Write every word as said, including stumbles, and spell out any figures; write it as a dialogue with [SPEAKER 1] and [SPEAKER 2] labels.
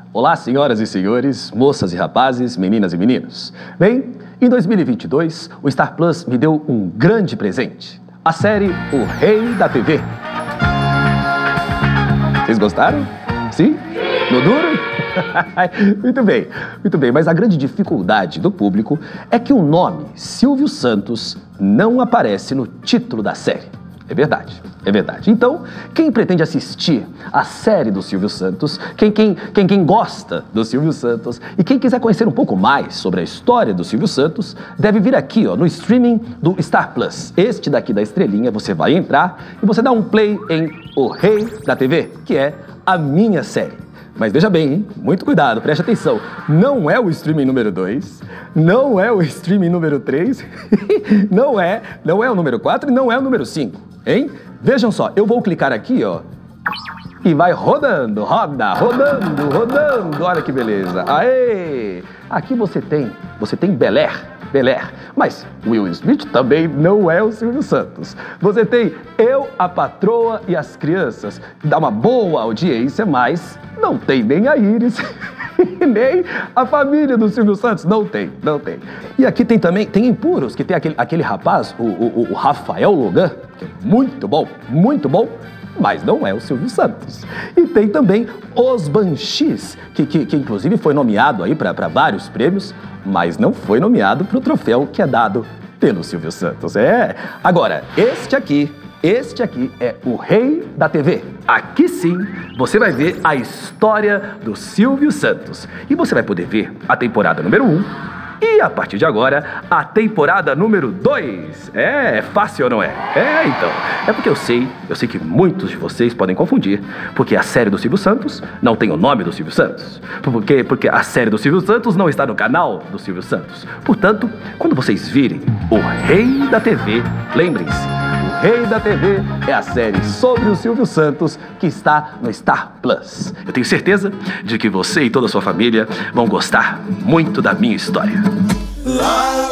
[SPEAKER 1] Olá, senhoras e senhores, moças e rapazes, meninas e meninos. Bem, em dois mil e vinte e dois, o Star Plus me deu um grande presente. A série O Rei da T V. Vocês gostaram? Sim? No duro? Muito bem, muito bem. Mas a grande dificuldade do público é que o nome Silvio Santos não aparece no título da série. É verdade, é verdade. Então, quem pretende assistir a série do Silvio Santos, quem, quem, quem, quem gosta do Silvio Santos e quem quiser conhecer um pouco mais sobre a história do Silvio Santos, deve vir aqui, ó, no streaming do Star Plus. Este daqui da estrelinha, você vai entrar e você dá um play em O Rei da T V, que é a minha série. Mas veja bem, hein? Muito cuidado, preste atenção. Não é o streaming número dois, não é o streaming número três, não é, não é o número quatro e não é o número cinco, hein? Vejam só, eu vou clicar aqui, ó, e vai rodando, roda, rodando, rodando. Olha que beleza. Aê! Aqui você tem, você tem Bel Air, Bel Air. Mas Will Smith também não é o Silvio Santos. Você tem Eu, a Patroa e as Crianças. Dá uma boa audiência, mas não tem nem a Iris, nem a família do Silvio Santos. Não tem, não tem. E aqui tem também, tem Impuros, que tem aquele, aquele rapaz, o, o, o Rafael Logan, que é muito bom, muito bom, mas não é o Silvio Santos. E tem também Os Banshees, que, que, que inclusive foi nomeado aí para vários prêmios, mas não foi nomeado para o troféu que é dado pelo Silvio Santos. É. Agora, este aqui, este aqui é o Rei da T V. Aqui sim, você vai ver a história do Silvio Santos. E você vai poder ver a temporada número um e, a partir de agora, a temporada número dois. É, é fácil ou não é? É, então. É porque eu sei, eu sei que muitos de vocês podem confundir, porque a série do Silvio Santos não tem o nome do Silvio Santos. Porque, porque a série do Silvio Santos não está no canal do Silvio Santos. Portanto, quando vocês virem O Rei da T V, lembrem-se, O Rei da T V é a série sobre o Silvio Santos que está no Star Plus. Eu tenho certeza de que você e toda a sua família vão gostar muito da minha história.